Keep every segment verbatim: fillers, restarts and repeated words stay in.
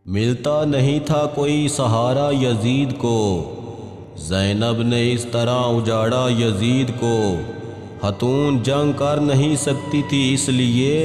ملتا نہیں تھا کوئی سہارا یزید کو، زینب نے اس طرح اجاڑا یزید کو۔ خاتون جنگ کر نہیں سکتی تھی اس لیے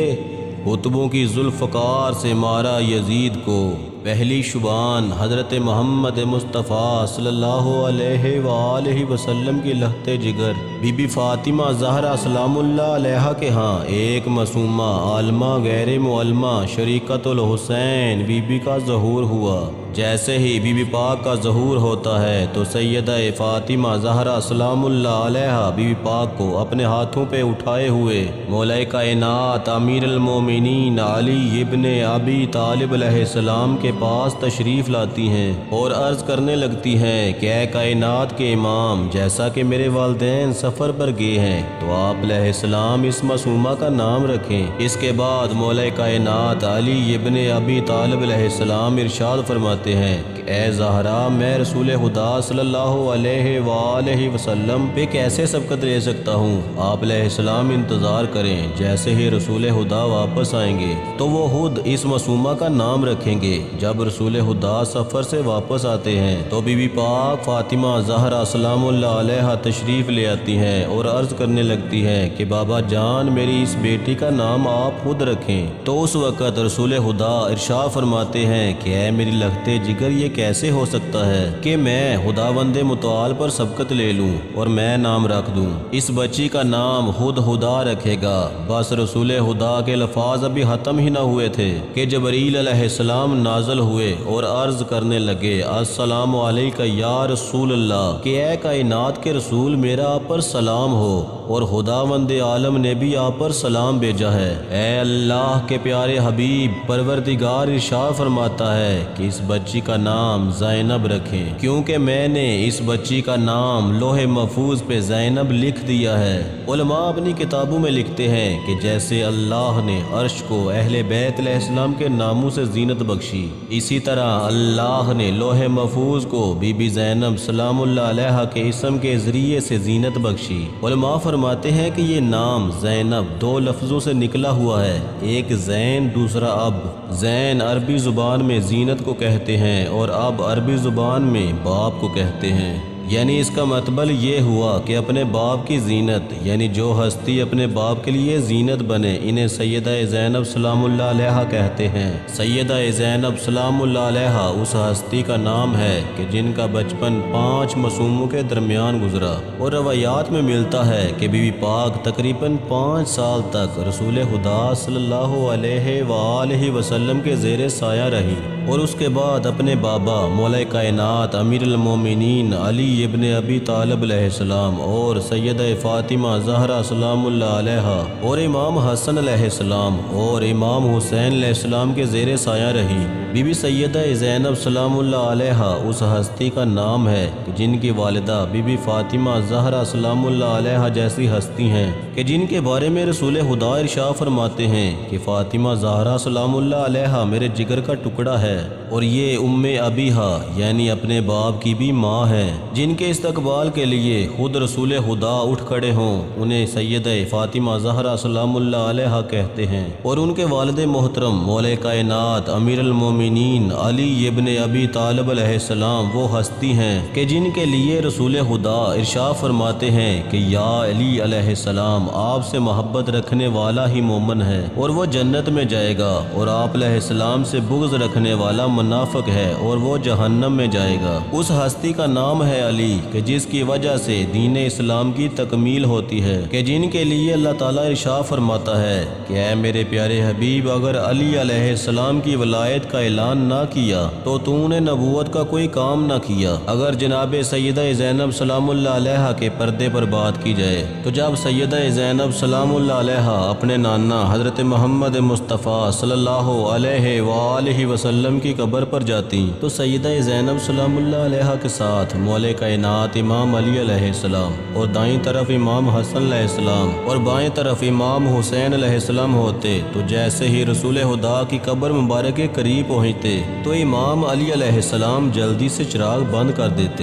قطبوں کی ذوالفقار سے مارا یزید کو۔ پہلی شبان حضرت محمد مصطفیٰ صلی اللہ علیہ وآلہ وسلم کی لہتے جگر بی بی فاطمہ زہرا سلام اللہ علیہا کے ہاں ایک معصومہ عالمہ غیر معلمہ شریکت الحسین بی بی کا ظہور ہوا۔ جیسے ہی بی بی پاک کا ظہور ہوتا ہے تو سیدہ فاطمہ زہرا سلام اللہ علیہا بی بی پاک کو اپنے ہاتھوں پہ اٹھائے ہوئے مولا کائنات امیر المومنین علی ابن ابی طالب علیہ السلام کے پاس تشریف لاتی ہیں اور عرض کرنے لگتی ہیں کہ اے کائنات کے امام، جیسا کہ میرے والدین سفر پر گئے ہیں تو آپ علیہ السلام اس معصومہ کا نام رکھیں۔ اس کے بعد مولا کائنات علی ابن ابی طالب علیہ السلام ارشاد فرماتے ہیں کہ اے زہرا، میں رسول خدا صلی اللہ علیہ وآلہ وسلم پہ کیسے سبقت لے سکتا ہوں؟ آپ علیہ السلام انتظار کریں، جیسے ہی رسول خدا واپس آئیں گے تو وہ خود اس معصومہ کا نام رکھیں گے۔ جب رسول خدا سفر سے واپس آتے ہیں تو بی بی پاک فاطمہ زہرا سلام اللہ علیہا تشریف لے آتی ہیں اور عرض کرنے لگتی ہیں کہ بابا جان، میری اس بیٹی کا نام آپ خود رکھیں۔ تو اس وقت رسول خدا ارشاد فرماتے ہیں کہ اے میری لہتے جگر، یہ کیسے ہو سکتا ہے کہ میں خداوند متعال پر سبقت لے لوں اور میں نام رکھ دوں؟ اس بچی کا نام خود خدا رکھے گا۔ بس رسول خدا کے لفاظ ابھی ختم ہی نہ ہوئے تھے کہ جبریل علیہ السلام نازل ہوئے اور عرض کرنے لگے السلام علیکہ یا رسول اللہ، کہ اے کائنات کے رسول، میرا آپ پر سلام ہو اور خداوند عالم نے بھی آپ پر سلام بھیجا ہے۔ اے اللہ کے پیارے حبیب، پروردگار ارشاد فرماتا ہے کہ اس بچی کا نام زینب رکھیں، کیونکہ میں نے اس بچی کا نام لوح محفوظ پہ زینب لکھ دیا ہے۔ علماء اپنی کتابوں میں لکھتے ہیں کہ جیسے اللہ نے عرش کو اہل بیت علیہ السلام کے ناموں سے زینت بخشی، اسی طرح اللہ نے لوح محفوظ کو بی بی زینب سلام اللہ علیہا کے اسم کے ذریعے سے زینت بخشی۔ علماء فرماتے ہیں کہ یہ نام زینب دو لفظوں سے نکلا ہوا ہے، ایک زین، دوسرا اب۔ زین عربی زبان میں زینت کو کہتے ہیں اور اب عربی زبان میں باپ کو کہتے ہیں، یعنی اس کا مطلب یہ ہوا کہ اپنے باپ کی زینت، یعنی جو ہستی اپنے باپ کے لیے زینت بنے، انہیں سیدہ زینب سلام اللہ علیہا کہتے ہیں۔ سیدہ زینب سلام اللہ علیہا اس ہستی کا نام ہے کہ جن کا بچپن پانچ معصوموں کے درمیان گزرا، اور روایات میں ملتا ہے کہ بی بی پاک تقریباً پانچ سال تک رسول خدا صلی اللہ علیہ وآلہ وسلم کے زیر سایہ رہی اور اس کے بعد اپنے بابا مولا کائنات امیر المومنین علی ابن ابی طالب علیہ السلام اور سیدہ فاطمہ زہرا سلام اللہ علیہا اور امام حسن علیہ السلام اور امام حسین علیہ السلام کے زیر سایہ رہی۔ بی بی سیدہ زینب سلام اللہ علیہا اس ہستی کا نام ہے کہ جن کی والدہ بی بی فاطمہ زہرا سلام اللہ علیہا جیسی ہستی ہیں کہ جن کے بارے میں رسول خدا ارشاد فرماتے ہیں کہ فاطمہ زہرا سلام اللہ علیہا میرے جگر کا ٹکڑا ہے اور یہ ام ابیہا یعنی اپنے باپ کی بھی ماں ہے۔ جن کے استقبال کے لیے خود رسول خدا اٹھ کھڑے ہوں انہیں سیدہ فاطمہ زہرا سلام اللہ علیہا کہتے ہیں، اور ان کے والد محترم مولا کائنات امیر المومنین علی ابن ابی طالب علیہ السلام وہ ہستی ہیں کہ جن کے لیے رسول خدا ارشاد فرماتے ہیں کہ یا علی علیہ السلام آپ سے محبت رکھنے والا ہی مومن ہے اور وہ جنت میں جائے گا، اور آپ علیہ السلام سے بغض رکھنے والا منافق ہے اور وہ جہنم میں جائے گا۔ اس ہستی کا نام ہے علی کہ جس کی وجہ سے دین اسلام کی تکمیل ہوتی ہے، کہ جن کے لیے اللہ تعالیٰ ارشاد فرماتا ہے کہ اے میرے پیارے حبیب، اگر علی علیہ السلام کی ولایت کا اعلان نہ کیا تو تو نے نبوت کا کوئی کام نہ کیا۔ اگر جناب سیدہ زینب سلام اللہ علیہا کے پردے پر بات کی جائے تو جب سیدہ زینب سلام اللہ علیہا اپنے نانا حضرت محمد مصطفیٰ صلی اللہ علیہ وآلہ وسلم کی قبر پر جاتی تو سیدہ زینب سلام اللہ علیہا کے ساتھ مولا کائنات امام علی علیہ السلام اور دائیں طرف امام حسن علیہ السلام اور بائیں طرف امام حسین علیہ السلام ہوتے، تو جیسے ہی رسول خدا کی قبر مبارک کے قریب پہنچتے تو امام علی علیہ السلام جلدی سے چراغ بند کر دیتے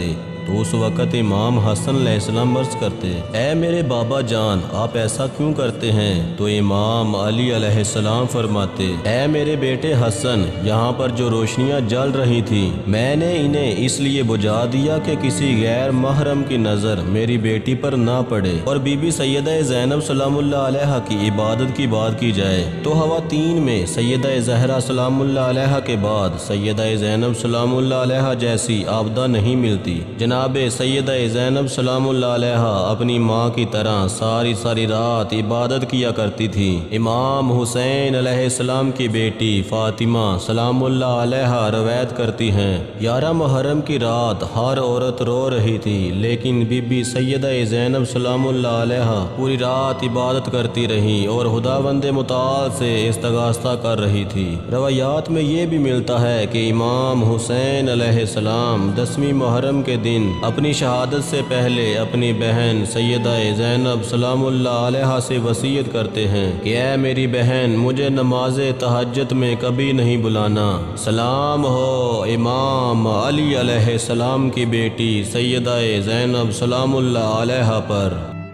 تو اس وقت امام حسن علیہ السلام عرض کرتے اے میرے بابا جان آپ ایسا کیوں کرتے ہیں؟ تو امام علی علیہ السلام فرماتے اے میرے بیٹے حسن، یہاں پر جو روشنیاں جل رہی تھیں میں نے انہیں اس لیے بجھا دیا کہ کسی غیر محرم کی نظر میری بیٹی پر نہ پڑے۔ اور بی بی سیدہ زینب سلام اللہ علیہا کی عبادت کی بات کی جائے تو خواتین میں سیدہ زہرا سلام اللہ علیہا کے بعد سیدہ زینب سلام اللہ علیہا جیسی عابدہ نہیں ملتی۔ جناب سیدہ زینب سلام اللہ علیہا اپنی ماں کی طرح ساری ساری رات عبادت کیا کرتی تھی۔ امام حسین علیہ السلام کی بیٹی فاطمہ سلام اللہ علیہا روایت کرتی ہیں یارہ محرم کی رات ہر عورت رو رہی تھی، لیکن بی بی سیدہ زینب سلام اللہ علیہا پوری رات عبادت کرتی رہی اور خداوند متعال سے استغاثہ کر رہی تھی۔ روایات میں یہ بھی ملتا ہے کہ امام حسین علیہ السلام دسویں محرم کے دن اپنی شہادت سے پہلے اپنی بہن سیدہ زینب سلام اللہ علیہا سے وصیت کرتے ہیں کہ اے میری بہن مجھے نماز تہجد میں کبھی نہیں بلانا۔ سلام ہو امام علی علیہ السلام کی بیٹی سیدہ زینب سلام اللہ علیہا پر۔